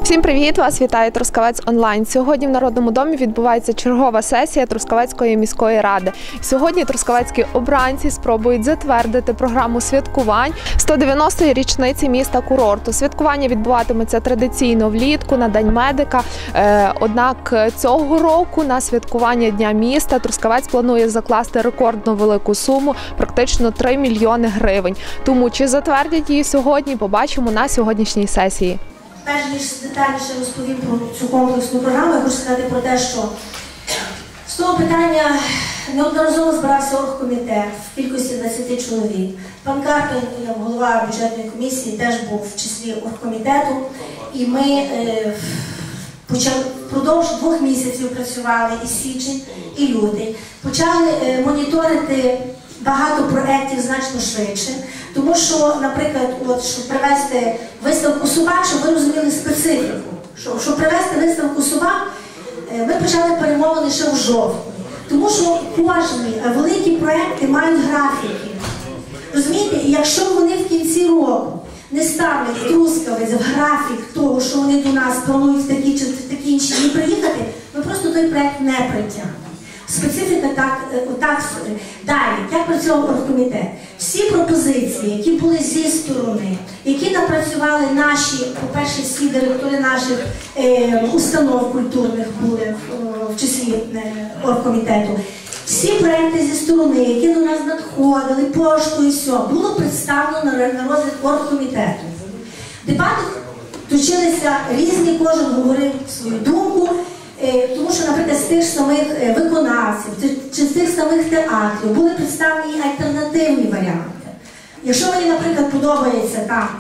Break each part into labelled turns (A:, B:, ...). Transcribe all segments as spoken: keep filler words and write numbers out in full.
A: Всім привіт! Вас вітає Трускавець онлайн. Сьогодні в Народному домі відбувається чергова сесія Трускавецької міської ради. Сьогодні трускавецькі обранці спробують затвердити програму святкувань сто дев'яностої річниці міста-курорту. Святкування відбуватиметься традиційно влітку на День медика. Однак цього року на святкування Дня міста Трускавець планує закласти рекордно велику суму – практично три мільйони гривень. Тому чи затвердять її сьогодні, побачимо на сьогоднішній сесії.
B: Перш ніж детальніше розповім про цю комплексну програму, я хочу сказати про те, що з того питання неодноразово збирався оргкомітет в кількості двадцяти чоловік. Пан Карпин, як голова бюджетної комісії, теж був в числі оргкомітету. І ми е, почали, впродовж двох місяців працювали і січень, і лютий. Почали е, моніторити багато проєктів значно швидше. Тому що, наприклад, от, щоб привезти виставку собак, щоб ви розуміли специфіку. Щоб, щоб привезти виставку собак, ми почали перемовини ще в жовтні. Тому що кожні великі проєкти мають графіки. Розумієте, і якщо вони в кінці року не ставлять Трускавець в графік того, що вони до нас планують в такі чи в такі інші дні приїхати, ми просто той проєкт не притягнемо. Специфіка так, так далі, як працював оргкомітет. Всі пропозиції, які були зі сторони, які напрацювали наші, по-перше, всі директори наших е, установ культурних були е, в числі е, оргкомітету, всі проекти зі сторони, які до нас надходили, поштою і все, було представлено на розгляд оргкомітету. Дебати точилися різні, кожен говорив свою думку. Тому що, наприклад, з тих самих виконавців чи з тих самих театрів були представлені альтернативні варіанти. Якщо мені, наприклад, подобається там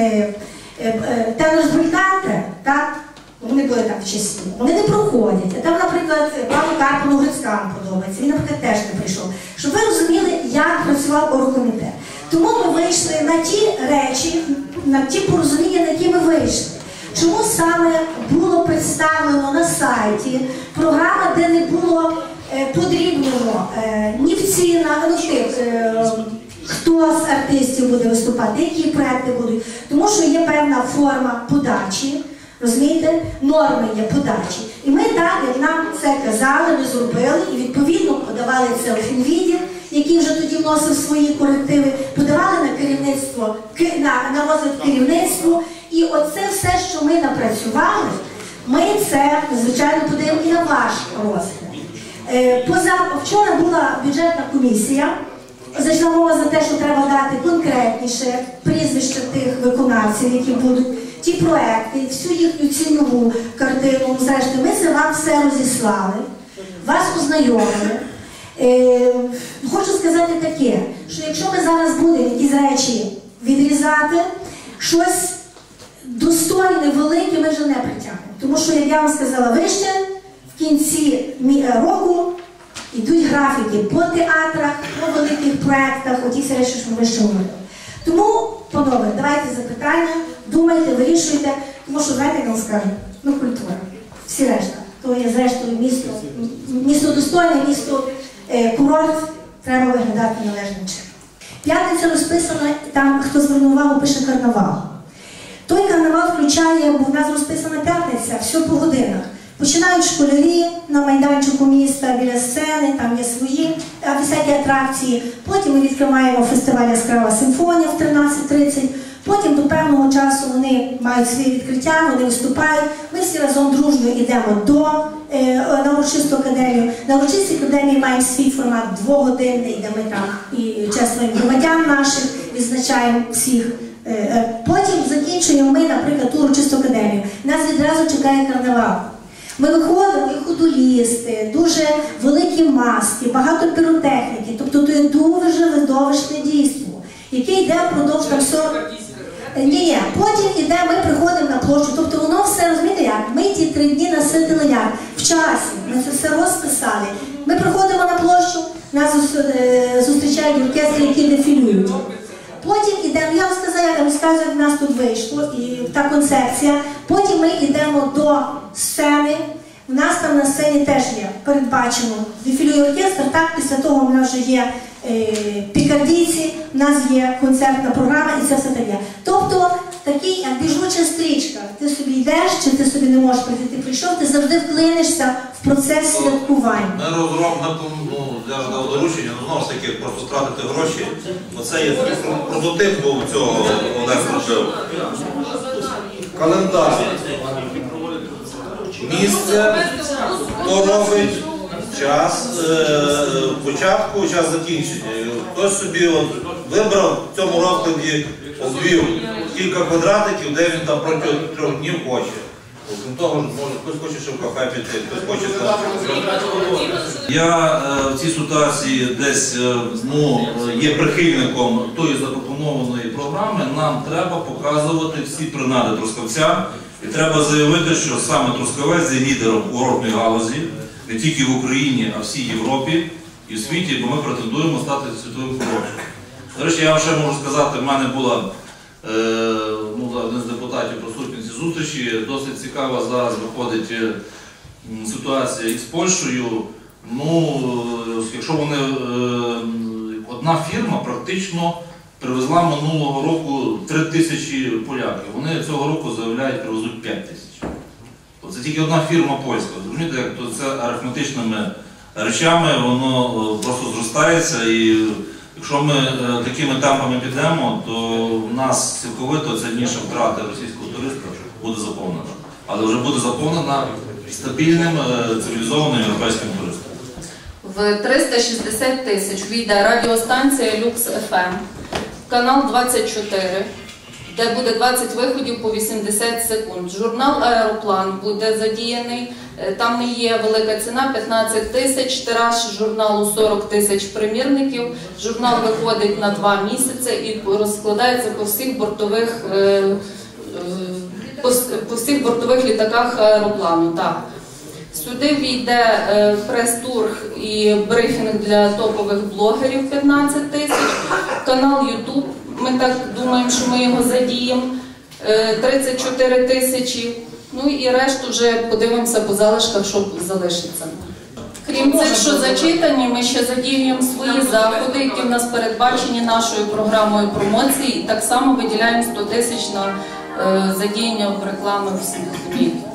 B: тенор з брильданте, так, вони були там в числі, вони не проходять. А там, наприклад, пану Карпину Грицькану подобається, він, наприклад, теж не прийшов. Щоб ви розуміли, як працював оргкомітет. Тому ми вийшли на ті речі, на ті порозуміння, на які ми вийшли. Чому саме було представлено на сайті програма, де не було е, подрібнено е, ні в цінах, ну, тих, е, хто з артистів буде виступати, які проекти будуть. Тому що є певна форма подачі, розумієте, норми є подачі. І ми так, як нам це казали, ми зробили і відповідно подавали це у фінвідділ, який вже тоді вносив свої корективи, подавали на керівництво, на, на розгляд керівництву. І оце все, що ми напрацювали, ми це, звичайно, подаємо і на ваш розгляд. Е, поза, вчора була бюджетна комісія, зайшла мова за те, що треба дати конкретніше прізвище тих виконавців, які будуть, ті проекти, всю їхню цінову картину. Зрештою, ми це вам все розіслали, вас ознайомили. Е, хочу сказати таке, що якщо ми зараз будемо якісь речі відрізати, щось достойне, велике ми вже не притягнемо. Тому що, як я вам сказала вище, в кінці року йдуть графіки по театрах, по великих проєктах, оті всі речі, що ми вище говорили. Тому, панове, давайте запитання, думайте, вирішуйте, тому що, знаєте, як вам скажу, ну культура, всі решта. То є зрештою місто, місто достойне, місто е, курорт, треба виглядати належним чином. П'ятниця розписана, там, хто звернув увагу, пише карнавал. Той карнавал включає, бо в нас розписана п'ятниця, все по годинах. Починають школярі на майданчику міста, біля сцени, там є свої всякі атракції. Потім ми відкриваємо фестиваль «Яскрава симфонія» в тринадцять тридцять. Потім до певного часу вони мають свої відкриття, вони виступають. Ми всі разом дружно йдемо до, е, на урочисту академію. На урочистій академії маємо свій формат двогодинний, де ми там і чествуємо громадян наших, відзначаємо всіх. Потім закінчуємо ми, наприклад, ту урочисту академію. Нас відразу чекає карнавал. Ми виходимо, і ходулісти, дуже великі маски, багато піротехніки. Тобто це дуже видовищне дійство, яке йде впродовж там сорок... Ні, ні, потім іде, ми приходимо на площу. Тобто воно все, розумієте як? Ми ті три дні наситили як? В часі. Ми це все розписали. Ми приходимо на площу, нас зустрічають оркестри, які дефілюють. Потім йдемо, я вам сказала, я розказую, як в нас тут вийшло, і та концепція. Потім ми йдемо до сцени. У нас там на сцені теж є, передбачено, дефілює оркестр, так, після того в нас вже є е, пікардійці, у нас є концертна програма і це все таке. Тобто такий як біжуча стрічка. Ти собі йдеш, чи ти собі не можеш прийти, ти прийшов, ти завжди вклинишся в процес святкування.
C: Ми розробимо, ну, я ж дав доручення, ну, знову ж таки, просто втратити гроші. Оце є прототип був цього Олег зробив. Календар. Місце, хто робить, час е, початку, час закінчення. Хтось собі от вибрав в цьому розкладі, обвів кілька квадратиків, де він там протягом трьох днів хоче. Окрім того, може, хтось хоче, щоб в кафе піти, хтось хоче сказати. Я е, в цій ситуації десь е, ну, є прихильником тої запропонованої програми. Нам треба показувати всі принади Трускавця. І треба заявити, що саме Трускавець є лідером курортної галузі, не тільки в Україні, а в всій Європі і в світі, бо ми претендуємо стати світовим курортом. До речі, я вам ще можу сказати, в мене була е, ну, один з депутатів присутній цій зустрічі, досить цікава зараз виходить е, ситуація із Польщею. Ну, якщо вони, е, одна фірма практично привезла минулого року три тисячі поляків. Вони цього року заявляють, привезуть п'ять тисяч. Це тільки одна фірма польська. Розумієте, як то це арифметичними речами, воно просто зростається. І якщо ми такими темпами підемо, то в нас цілковито ця ніша втрати російського туриста буде заповнена. Але вже буде заповнена стабільним, цивілізованим європейським туристом.
D: В триста шістдесят тисяч війде радіостанція Люкс еф ем, канал двадцять чотири, де буде двадцять виходів по вісімдесят секунд. Журнал «Аероплан» буде задіяний, там не є велика ціна, п'ятнадцять тисяч, тираж журналу сорок тисяч примірників. Журнал виходить на два місяці і розкладається по всіх бортових, по всіх бортових літаках аероплану. Так. Сюди війде прес-тур і брифінг для топових блогерів п'ятнадцять тисяч, канал Ютуб, ми так думаємо, що ми його задіємо, тридцять чотири тисячі, ну і решту вже подивимося по залишках, що залишиться. Крім цих, що зачитані, ми ще задіюємо свої заходи, які в нас передбачені нашою програмою промоції, і так само виділяємо сто тисяч на задіяння в рекламі всіх ЗМІ.